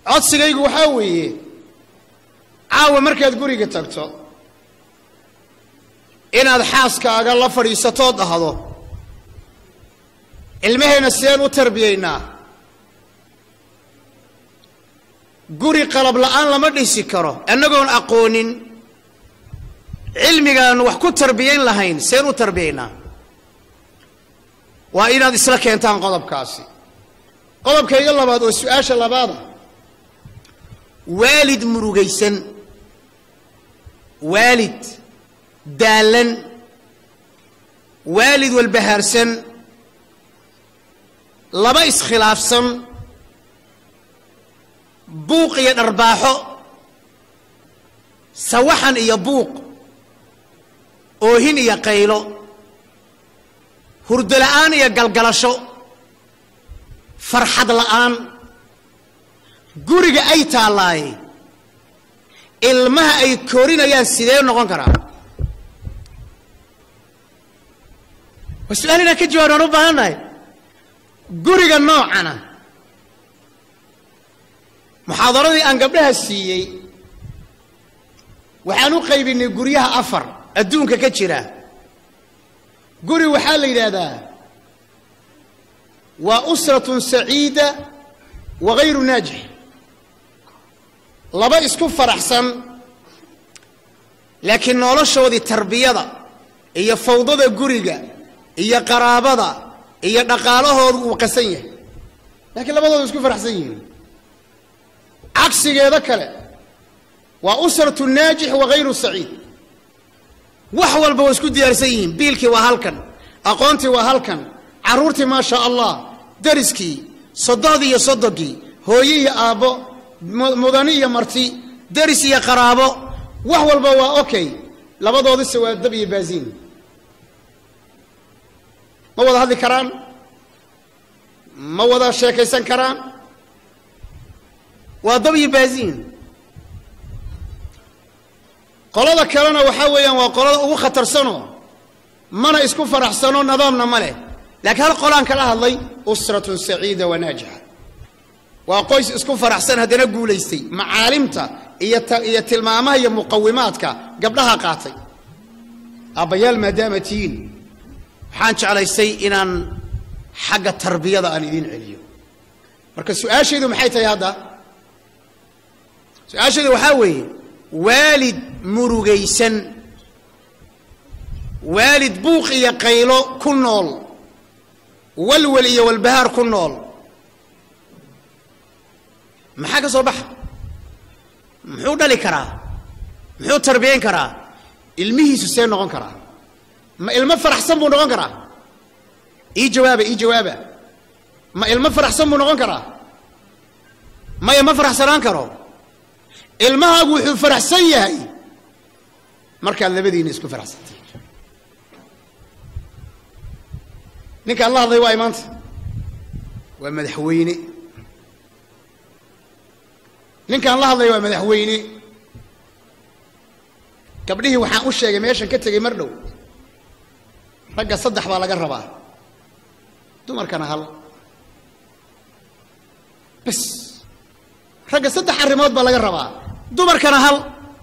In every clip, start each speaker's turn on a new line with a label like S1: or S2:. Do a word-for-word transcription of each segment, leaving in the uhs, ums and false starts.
S1: codsigaygu waxaa weeye caawa markaad guriga tagto inaad xaaskaaga la fadhiisatoo dhahdo ilmaheena sideen u tarbiyaynaa guri qalab la'aan lama dhisi karo annagoon aqoonin cilmigaan wax ku tarbiyayn lahayn sideen u tarbiyaynaa waa inaad isla keentaan qodobkaasi qodobkayga labaad oo su'aasha labaada waalid murugaysan waalid daalan waalid walbahaarsan laba iskhilaafsan buuq iyo dharbaaxo sawaxan iyo buuq oohin iyo qaylo hurdo la'aan iyo galgalasho farxad la'aan guriga ay taalaay ilmaha ay koorinayaan sidee noqon karaa wasu'aalina ka jawaabaan u baahannahay guriga noocana muxaadaradii aan gabdhaha siiyey waxaan u qaybinay guryaha afar adduunka ka jira guri waxaa la yidhaahdaa waa usratun saciida wa ghayru naajix laba isku faraxsan laakiin noloshoodii tarbiyada iyo fawdada guriga iyo qaraabada iyo dhaqaalahoodu uu qasan yahay laakiin labadoodu isku faraxsan yihiin cagsigeeda kale waa usratu naajix wa ghayru saciid wax walba waa isku diyaarsan yihiin biilkii waa halkan aqoontii waa halkan carruurtii maa sha allah dariskii sodohdii iyo sodogii hooye iyo aabbo mudani iyo marti daris iyo qaraabo wax walba waa okay labadoodise waa dab iyo baaziin ma wada hadli karaan ma wada sheekaysan karaan waa dab iyo baaziin qolada kalena waxaa weeyaan waa qolada ugu khatarsanoo mana isku faraxsano nidaamna ma leh laakiin hal qolaan kala hadlay usratun saciida wa naajixa waa qoys isku faraxsan haddana guulaystay macaalimta iyo iyo tilmaamaha iyo muqawimaadka gabdhaha qaatay aabbayaal maadaama tihiin waxaan jeclaystay inaan xagga tarbiyada aan idiin celiyo marka su-aashaydu maxay tahay hadda su-aashaydu waxaa weeye waalid murugaysan waalid buuq iyo qaylo ku nool walwal iyo walbahaar ku nool maxaa ka soo baxa muxuu dhali karaa muxuu tarbiyayn karaa ilmihiisu see noqon karaa ma ilmo faraxsan buu noqon karaa ii jawaaba ii jawaaba ma ilmo faraxsan buu noqon karaa maya ma faraxsanaan karo ilmahaagu wuxuu faraxsan yahay markaad labadiina isku faraxsantay ninkaan la hadlay waa maanta waa madaxweyne ninkaan la hadlay waa madaxweyne gabdhihii waxaan u sheegay meeshan ka tegey mar dhow ragga saddex baa laga rabaa dumarkana hal bas ragga saddex arrimood baa laga rabaa dumarkana hal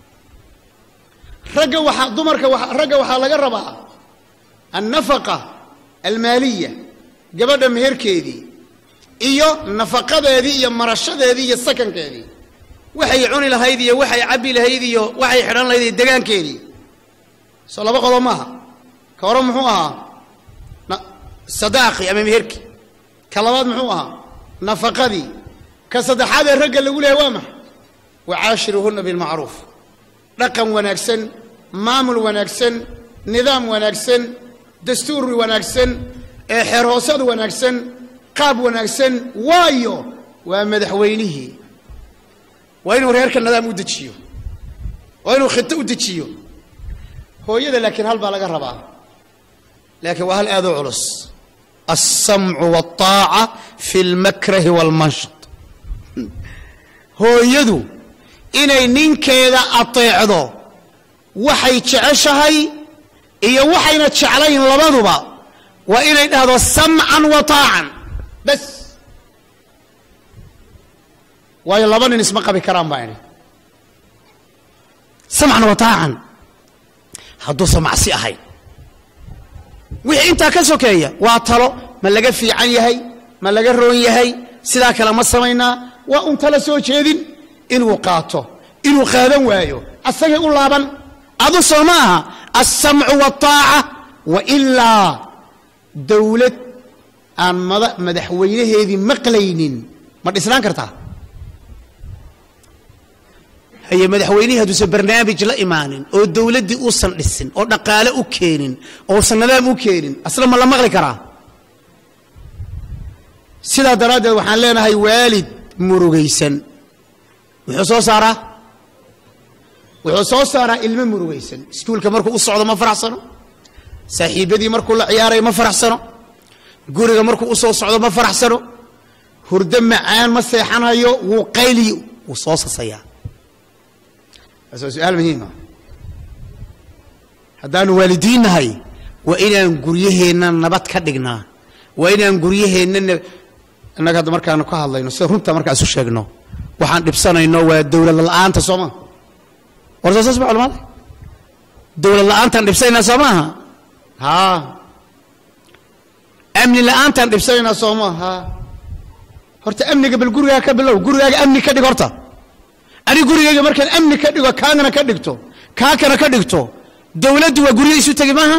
S1: ragga waxaa dumarka wa ragga waxaa laga rabaa annafaqa almaaliya gabadha meherkeedii iyo nafaqadeedii iyo marashadeedii iyo sakankeedii waxay cuni lahayd iyo waxay cabbi lahayd iyo waxay xidhan lahayd iyo degaankeedii soo laba qodob maaha ka hore muxuu ahaa sadaaqi ama meherki ka labaad muxuu ahaa nafaqadii ka saddexaad ee ragga lagu leeyahay waa maxay wacaashiruhunna bilmacruuf dhaqan wanaagsan maamul wanaagsan nidaam wanaagsan dastuur wanaagsan ee xeer hoosad wanaagsan qaab wanaagsan waayo waa madaxweynihii waa inuu reerka nidaam u dejiyo waa inuu khito u dejiyo hooyada laakiin hal baa laga rabaa laakiin waa hal aad u culus السمع والطاعة في المكره والمنشط hooyadu inay ninkeeda ateecdo waxay jeceshahay iyo waxayna jeclayn labaduba waa inay dhahdo sam'an wa taacan bas واي لبن اسمه قبي كرام بايني سمعا وطاعا هدو سمع سي أهي وحي انتا كسوكية واتلو ما لقى في عن يهي ما لقى الرون يهي سلاك لما سمينا وانت لسو جيدين إنو قاتو إنو قادم وايو أساقي يقول لابن أدو سماها السمع والطاعة وإلا دولة أن مدحوينه هذه مقلين ما الإسلام كرتها هي مدحوينه هذا برنامج لا إيمان أو الدولة دي أوصل للسن أو نقالة أوكينين أو سنلام أوكينين أصلا ما الله مغلي كراه سيدا درادة وحان لنا هاي والد مروغيسن وحصو سارة وحصو سارة إلم مروغيسن سكول كمركو أصعد ما فرح سنو ساحيبة دي مركو العيارة ما فرح سنو قوري مركو أصعد ما فرح سنو هردم معان ما سيحان هايو وقيلي وصوص سيا هذا سؤال مهم هدان والدين هاي وإن قريهنا نبات كدقنا وإن قريهنا أنك هذا مركا أنا كهلا إنه سهرنت مركا أسوشيجنا وحن لبسنا إنه الدولة الآن تسمع ورجع تسمع ولا ما الدولة الآن تلبسنا سماها ها أمن الآن تلبسنا سماها هرت أمني قبل قرية قبل لو قرية أمني كدي قرطة أنا قرية مركا أمني كدي وكان أنا كديكتو كاك أنا كديكتو دولة وقرية يسوي تجمعها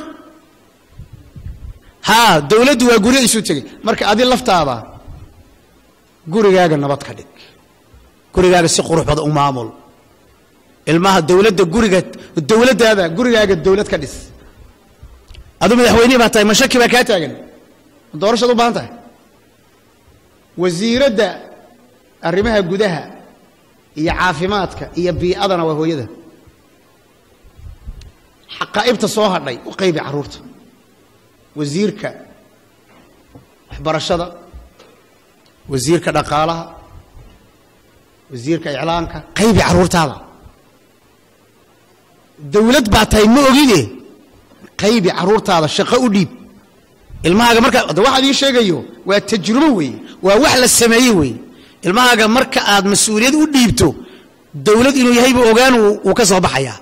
S1: ها دولة وقرية يسوي تجي مركا هذه اللفتة قرية نبات كديك قرية سقروح بعض أمامل المها الدولة قرية الدولة هذا قرية الدولة كديس هذا من حويني بعطي مشاكل بكاتاجن دورش هذا بانته وزير ده الرمها جودها هي عافماتك هي بيئتنا وهو يده حقائب تصوها لي وقيب عرورته وزيرك برشدة وزيرك دقالها وزيرك إعلانك قيب عرورته هذا دولة بعتين مؤجدة قيب عرورته هذا الشقاء ديب المها مركا ده واحد يشجعيه والتجربة ووحلة السماوي المها مركا عاد مسؤولية وديبته دولة إنه يهيب أوجان وكسب حياة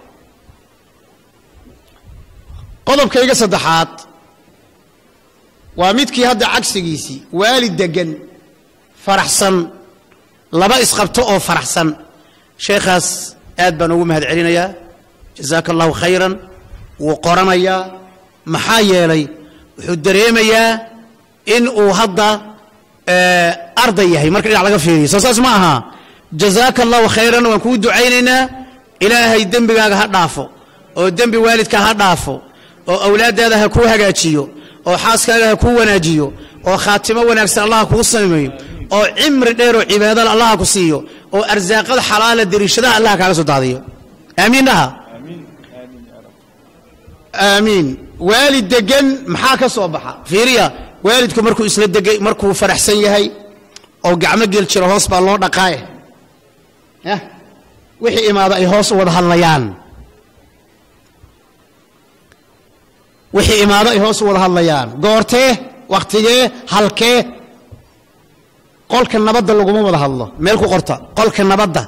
S1: قلب كيجا صدحات وميتكي هذا عكس جيسي والد دجن فرحسن لبا إسقبته أو فرحسن شيخاس آد بنوم هاد علينا يا جزاك الله خيرا وقرنا يا محايا لي وحدريم يا إن وهذا آه أرضي هي مركز على قفيري ساس معها جزاك الله خيرا ونكون دعينا إلهي الدم بقى هدافو أو الدم بوالدك هدافو أو أولاد هذا هكو هجاتيو أو حاسك هذا هكو وناجيو أو خاتمة ونكسر الله هكو صميم أو عمر ديرو عبادة الله هكو سيو أو أرزاق الحلال الدريشة الله كعلى صداديو آمين لها آمين آمين يا رب آمين والد دجن محاكا صوبحا فيريا والدكم مركو إسلام دجي مركو فرح سيهاي أو قعمة جل شرهوس بالله دقايه ها وحي إماذا يهوس وضح الليان وحي إماذا يهوس وضح الليان قورته وقتيه هلكيه قول كالنبضة اللي قموا وضح الله ميلكو قرطة قول كالنبضة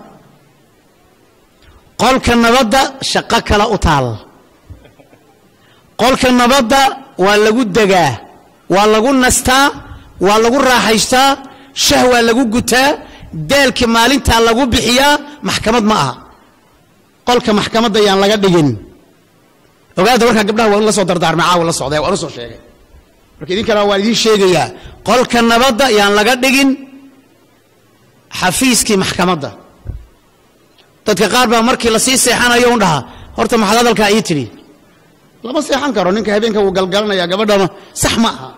S1: قول كالنبضة شقاك لا أطال قول كالنبضة ولا قد دقاه ولا قل نستا ولا قل راحيشتا شهوة ولا قل قتا دالك مالين تا لا قل بحيا محكمة معها قولك محكمة ديان لا قد يجن وقاعد وركا قبلها والله صو دردار معاه والله صعداء وانا صو شيء لكن كان والدين شيء يا قولك النبضة يان لا قد يجن حفيزك محكمة ده تتقارب مركي لسي سيحانا يوم لها هرت محلات الكايتري لا بس يحن كارو نك هبينك وقلقلنا يا قبل صح معها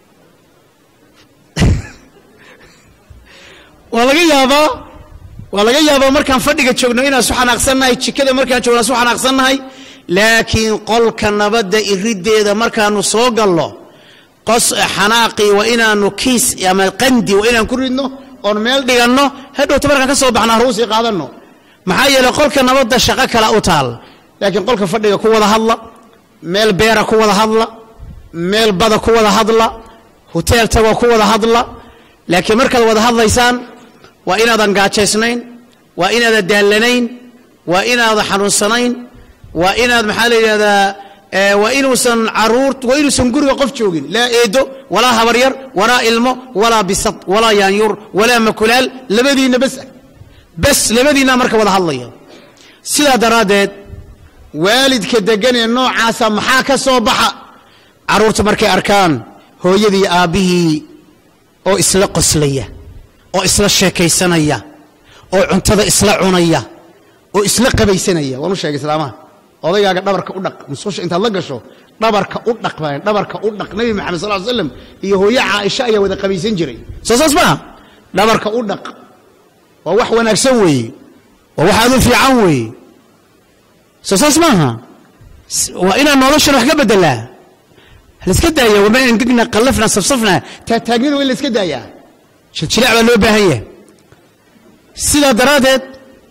S1: ولا جيابا ولا جيابا مركان فدقة شغلنا هنا سبحان أقصنا هاي كذا مركان شغلنا سبحان أقصنا هاي لكن قل كنا بدأ يريد إذا مركان نصوق الله قص حناقي وإنا نكيس يا مالقندي وإنا كرينه ونميل ديانه هذا تبرك كسب عنا روسي قادنه محايا لقول كنا بدأ شقك لا أطال لكن قل كفدقة كوة هلا ميل بيرة كوة هلا ميل بدا كوة هلا هوتيل توا كوة هلا لكن مركز وده هلا يسان
S2: وإن هذا نقاتش سنين وإن هذا دالنين وإن هذا حنون سنين وإن هذا محل هذا آه وإن وسن عرورت وإن وسن قرق قف شوقين لا إيدو ولا هبرير ولا إلمو ولا بسط ولا يانيور ولا مكلال لبدينا بس بس لبدينا مركب ولا هالله سيدا درادت والد كدقني النوع عاسى محاكا صوبحا عرورت مركي أركان هو يدي آبيه أو إسلا قسلية أو إسلا شاكيسانية أو عنتظى إسلا عنية أو إسلا قبيسانية ونشاك إسلامه odaygaaga dhabarka u dhaq musqusha inta la gasho dhabarka u dhaq baan dhabarka u dhaq nabi maxamed sallallahu alayhi wasallam iyo hooyo Aisha ayaa wada qabaysan jiray soo saas ma dhabarka u dhaq waa wax wanaagsan weey waa wax aad u fiican weey soo saas ma waa ina nolosha wax ka bedelaa hal iska daaya wama in gigna qalafna safsafna ta taagnida wala iska daaya shilcilac baa loo baahan yahay sida daraadeed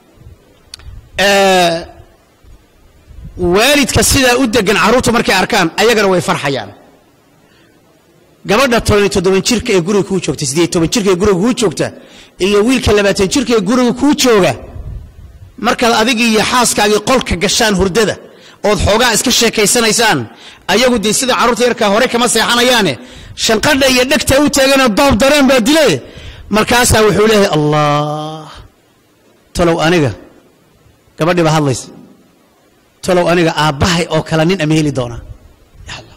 S2: ee والدك سيدا ودقن عروته مركي أركان أيقنا ويفرحيان gabadha toban iyo toban jirka ee guriga ku joogta siddeed iyo toban jirka ee guriga ku joogta iyo wiilka labaatan jirka ee guriga ku jooga marka adiga iyo xaaskaaga qolka gashaan hurdada oo xoogaa iska sheekaysanaysaan ayagu dii sida carruurta yarka hore kama seexanayaane shanqadha iyo dhagta u taagana doob dareen baa dilay markaas wuxuu leeyahay allah talow aniga gabadhi ba hadlaysa talow aniga aabahay oo kala nin ameeli doona ya allah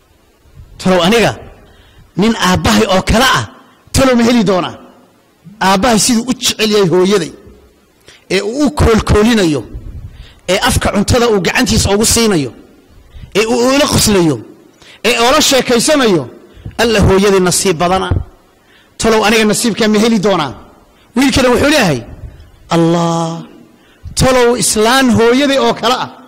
S2: talow aniga nin aabahay oo kala ah talow ma heli doona aabahay siduu u jecel yahay hooyaday ee uu koolkoolinayo ee afka cuntada uu gacantiisa ugu siinayo ee uu ula qoslayo ee ula sheekaysanayo alla hooyaday nasiib badana talow aniga nasiibka ma heli doona wiilkana wuxuu leeyahay allah talow islaan hooyaday oo kala ah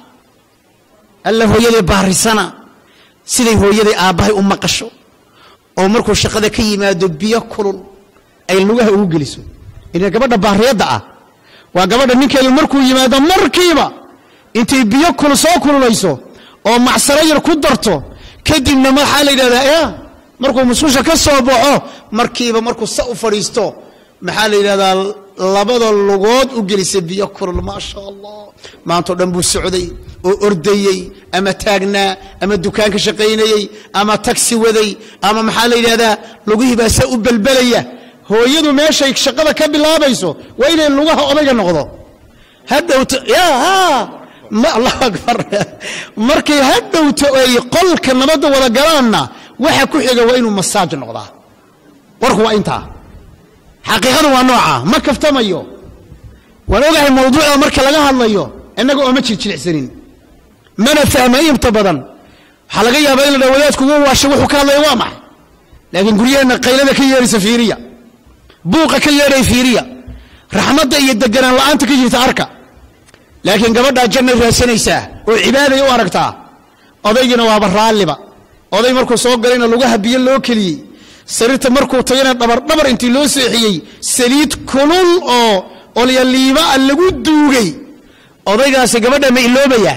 S2: alla hooyaday baarisana siday hooyaday aabahay u maqasho oo markuu shaqada ka yimaado biyo kulul ay lugaha ugu geliso in gabadha baariyada ah waa gabadha ninkeedu markuu yimaado markiiba intay biyo kulul soo kululayso oo macsaro yar ku darto kadibna maxaa la yiraahdaa ee markuu musqusha ka soo baxo markiiba markuu sa u fariisto maxaa la yiraahdaa labada lugood u gelisay biyo kulul ma sha Allah maanta dhan buu socday oo ordayay ama taagnaa ama dukaanka shaqaynayay ama taxi waday ama maxaa la yiraahdaa lugihi baa sa u balbalaya hooyadu meeshay shaqada ka bilaabayso waa inay lugaha odayga noqdo hadawto ya ha ma Allah akbar markay hadawto ay qolka nabada wada galaana waxa ku xiga waa inuu masaaj noqdaa warku waa inta xaqiiqadu waa nooca ma kaftamayo waloogahay mawduuca marka laga hadlayo inaga oo ma jirjilcsanin mana fahmayn tabadan waxa laga yaabaa in la wadaadku uu waasho wuxuu ka hadlayo waa maxay laakiin guriyana qaylada ka yeeraysa fiiriya buuqa ka yeeray fiiriya raxmadda iyo deganaan la'aanta ka jirta arka laakiin gabadha janna raasanaysa oo cibaadada u aragtaa odaygina waa baraaliba oday markuu soo galayna lugaha biyo loo keliyay sariirta markuu tagayna dhabar dhabar intii loo seexiyay saliid kulul oo olyaliiba lagu duugay odaygaasi gabadha ma iloobaya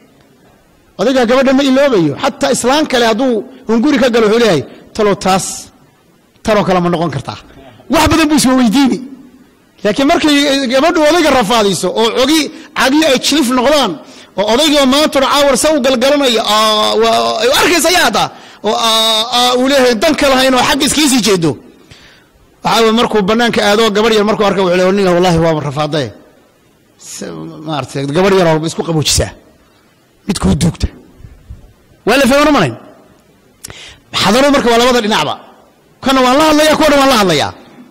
S2: odayga gabadha ma iloobayo hatta islaan kale haduu hunguri ka galo xuleeyay talo taas talo kala ma noqon kartaa wax badan buu soo weydiini laakiin markay gabadhu odayga rafaadiso oo ogi cagi ay chilif noqdaan oo odayga maanta caawar saw galgalanaya ay arkaysa yaada oo uu leeyahay dan kale hayno xaq iskiisi jeedo waxa markuu banaanka aado gabar yar markuu arko wuxuu leeyahay wallahi waa rafaaday maartay gabar yar oo isku qaboojisa mid ku duugta wala fahmo malayn xadaro marka waa labada dhinacba kana waa la hadlaya kuna waa la hadlaya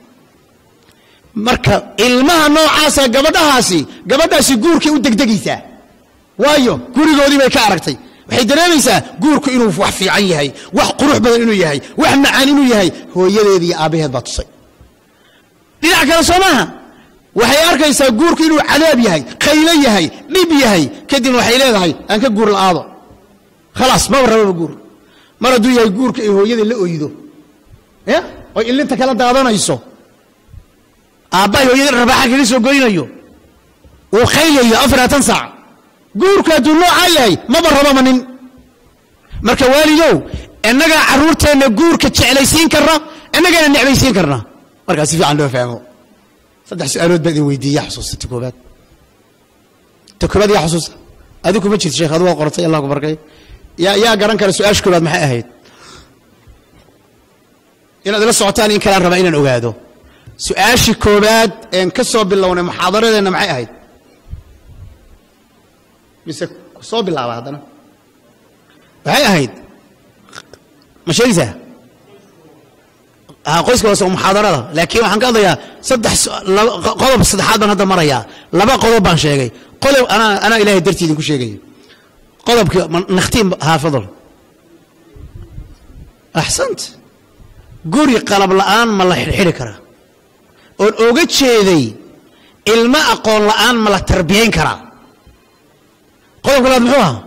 S2: marka ilmaha noocaas gabadhaasi gabadhaasi guurka u degdegaysa waayo gurigoodii bay ka aragtay waxay dareemaysaa guurku inuu wax fiican yahay wax qurux badan inuu yahay wax macaan inuu yahay hooyadeed iyo aabaheed baa tusay dhinac kale Soomaha waxay arkaysaa guurku inuu cadaab yahay qaylo yahay dhib yahay kadib waxay leedahay aan ka guur laado خلاص ma warraba guur mar aduu yahay guurka ee hooyada la ooyido ya oo ilinta kala daadanayso aabay hooyada rabaxa kale soo goynayo oo khayliyo afaratan saac guurka aduu nooca yahay ma warraba manin marka waalidow inaga caruurteena guurka jeclaysiin karna inagana necbaysiin karna marka si fiican loo fahmo صدح سؤالات بدي ويدي يا حصوص تكوبات تكوبات يا حصوص هذيك ما جيت شيخ هذا قرطي الله أكبر كي يا يا قرن كان سؤال شكوبات محي أهيد إن هذا الصوتان إن كان ربعين أوجاده سؤال شكوبات إن كسب باللون محاضرة لأن محي أهيد بس صوب الله هذا أنا محي أهيد مش هيزه ها قيس كوسو محاضرة لكن waxaan ka hadlayaa saddex qodob saddexaad baan hadda maraya laba qodob baan sheegay qodob ana ana ilaahay dartiidin ku sheegay qodobka nakhtiin haafadol ahsant guri qalab la'aan ma la xirxiri kara oo oga jeeday ilma aqoon la'aan ma la tarbiyeyn kara qodobka labaad muxuu ahaa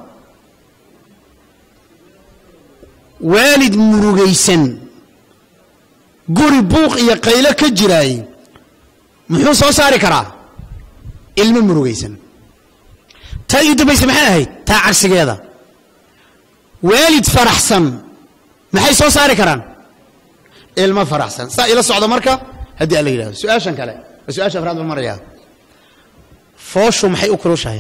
S2: waalid murugaysan guri buuq iyo qaylo ka jiray muxuu soo saari karaa ilmo murugaysan ta iyo dubaysa maxay ahayd taa cagsigeeda waalid faraxsan maxay soo saari karaan ilmo faraxsan saa ila socdo marka haddii alla yidhaahdo su-aashan kale su-aasha afraad baan marayaa fooshu maxay u kulushahay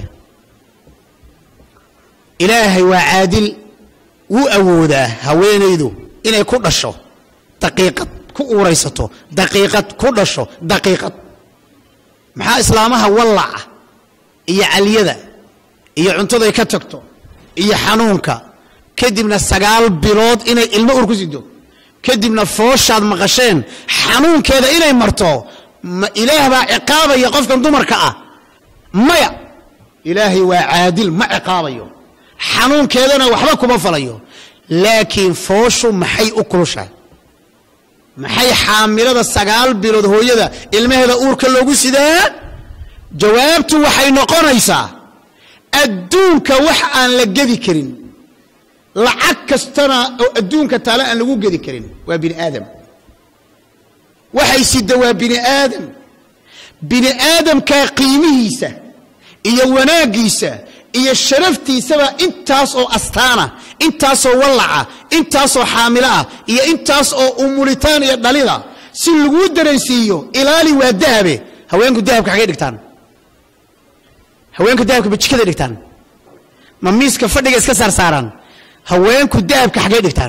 S2: ilaahay waa caadil wuu awoodaa haweenaydu inay ku dhasho daqiiqad ku uuraysato daqiiqad ku dhasho daqiiqad maxaa islaamaha wallaca iyo caliyada iyo cuntada ay ka tagto iyo xanuunka kadibna sagaal bilood inay ilmo uur ku sido kadibna fooshaad maqasheen xanuunkeeda inay marto ma ilaah baa ciqaabaya qofkan dumarka ah maya ilaahay waa caadil ma ciqaabayo xanuunkeedana waxba kuma falayo laakiin fooshu maxay u kulushahay maxay xaamilada sagaal bilood hooyada ilmaheeda uurka loogu sidaa jawaabtu waxay noqonaysaa adduunka wax aan la gedi karin lacag kastana oo adduunka taala aan lagu gedi karin waa bini aadam waxay sida waa bini aadam bini aadamka qiimihiisa iyo wanaagiisa iyo sharaftiisaba intaas oo astaana intaas oo wallaca intaas oo xaamila ah iyo intaas oo umulitaan iyo dhalida si lagu dareensiiyo ilaali waa dahabe haweenku dahabka xagee dhigtaan haweenku dahabka bijikada dhigtaan ma miiska fadhiga iska saar saaran haweenku dahabka xagee dhigtaan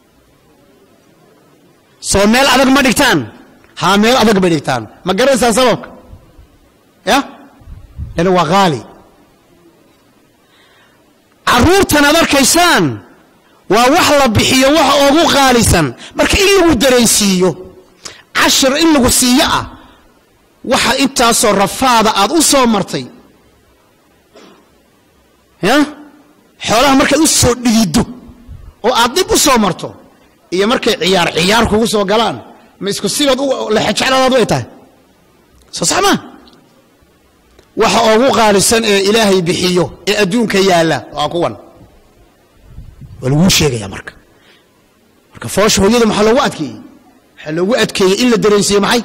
S2: soo meel adag ma dhigtaan ha meel adag ma dhigtaan ma garanaysaa sababka ya lana waa qaali caruurtan aad arkaysaan waa wax la bixiyo waxa ugu qaalisan marka in lagu dareensiiyo cashir in lagu siiyo ah waxa intaasoo rafaada aad u soo martay ya xoolaha markaad u soo dhigido oo aad dib u soo marto iyo markay ciyaar ciyaar kugu soo galaan ma isku sibaad la xajaclaad way tahay soo sax ma waxa ugu qaalisan ee ilaahay bixiyo ee adduunka yaala waa kuwan walgu sheegaya marka marka foosh hooyada maxaa loogu adkeeyay waxa loogu adkeeyay in la dareensiyo maxay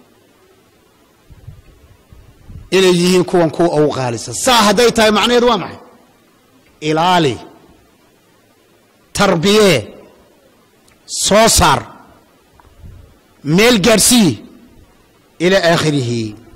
S2: inay yihiin kuwan kuwa ugu qaalisan saa hadday tahay macnaheedu waa maxay ilaali tarbiye soo saar meel gaarsii ila aakhirihi